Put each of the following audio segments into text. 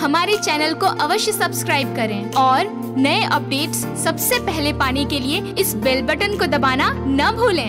हमारे चैनल को अवश्य सब्सक्राइब करें और नए अपडेट्स सबसे पहले पाने के लिए इस बेल बटन को दबाना न भूलें।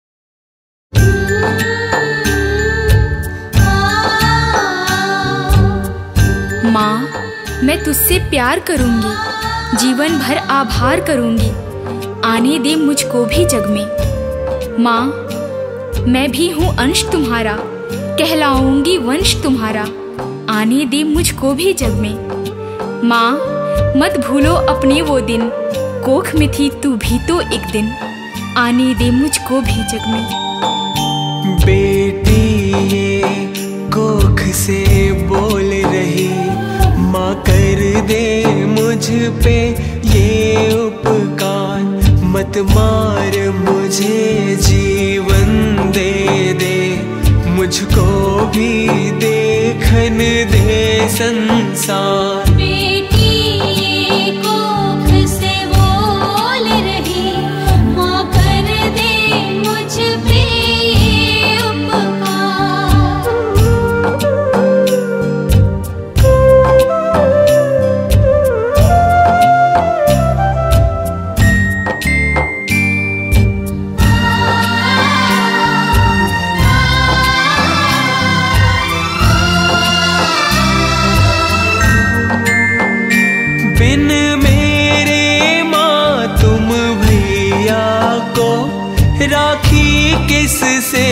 माँ, मैं तुझसे प्यार करूंगी, जीवन भर आभार करूंगी, आने दे मुझको भी जग में। माँ, मैं भी हूँ अंश तुम्हारा, कहलाऊंगी वंश तुम्हारा, आने दे मुझको भी जग में। माँ, मत भूलो अपने वो दिन, कोख में थी तू भी तो एक दिन, आने दे मुझको भी जग में। बेटी ये कोख से बोल रही, माँ कर दे मुझ पे ये उपकार, मत मार मुझे जीवन दे दे, मुझको भी देखन दे संसार। बेटी ये कोख से बोल रही, माँ कर दे मुझ पे ये उपकार। बिन मेरे माँ तुम भैया को राखी किस से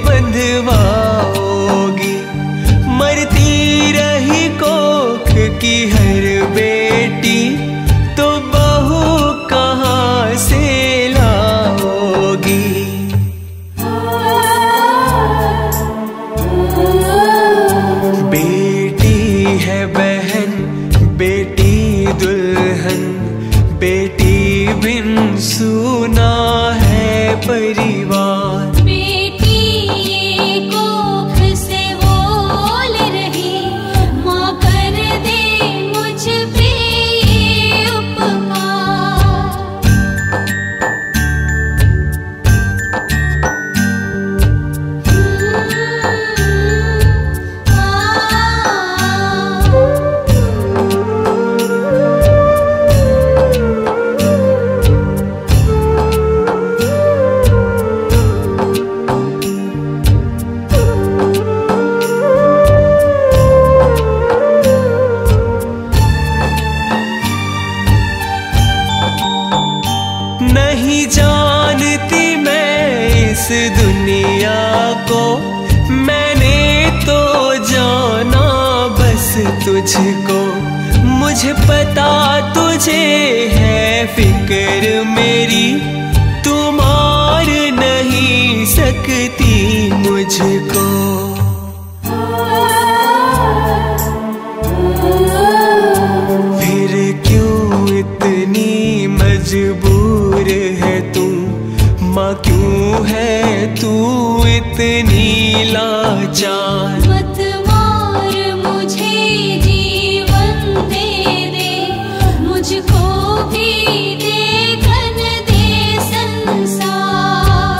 बंधवाओगी, मरती रही कोख की हर बेटी, तो बहू कहाँ से लाओगी। बेटी है बहन, बेटी दुल्हन, बेटी बिन सुना है परिवार। बेटी ये कोख से बोल रही, माँ कर दे मुझ पे ये उपकार। नहीं जानती मैं इस दुनिया को, मैंने तो जाना बस तुझको, मुझे पता तुझे है फिक्र मेरी, तू मार नहीं सकती मुझको। फिर क्यों इतनी मजबूर है तू, माँ क्यों है तू इतनी लाचार। मत मार मुझे जीवन दे दे, मुझको भी देखन दे संसार।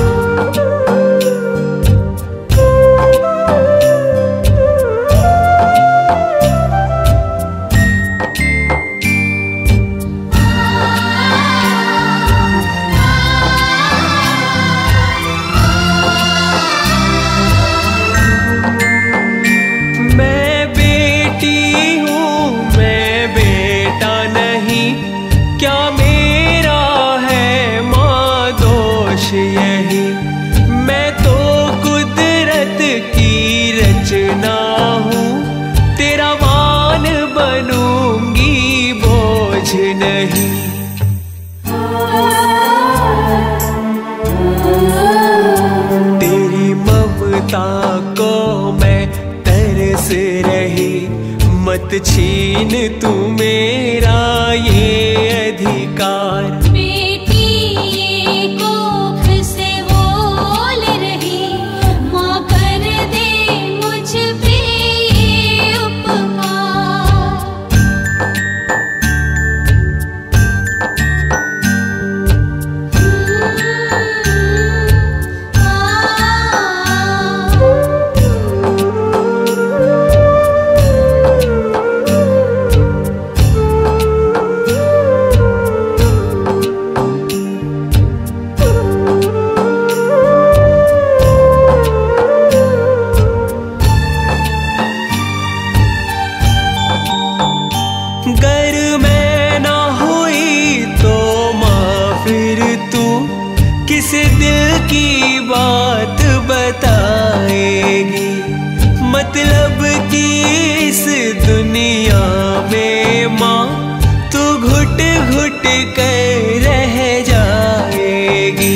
मैं बेटी हूँ, मैं बेटा नहीं, क्या मेरा है माँ दोष यही, मैं तो कुदरत की रचना हूँ, तेरा मान बनूंगी बोझ नहीं। तेरी ममता को मैं तरस रही, मत छीन तू मेरा ये अधिकार। बेटी ये कोख से बोल रही, माँ कर दे मुझ पे ये उपकार। लब की इस दुनिया में माँ तू घुट घुट कर रह जाएगी।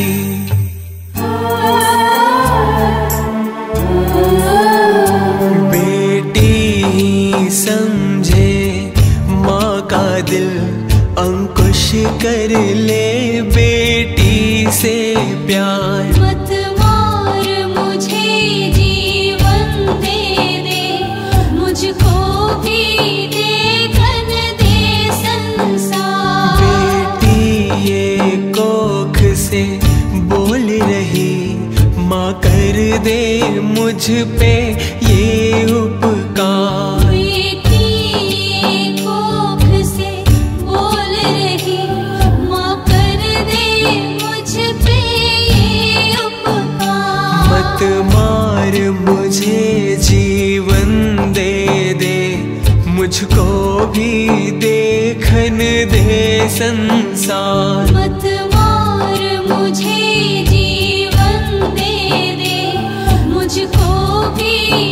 बेटी ही समझे माँ का दिल, अंकुश कर ले बेटी से प्यार। मत मार मुझे जीवन दे दे, मुझको भी देखन दे संसार। बेटी ये कोख से बोल रही, माँ कर दे मुझ पे ये उपकार। बेटी ये कोख से बोल रही, माँ कर दे मुझ पे ये उपकार। मत मार मुझे जीवन दे दे, मुझको भी देखन दे संसार। मत मार मुझे जीवन दे दे, मुझको भी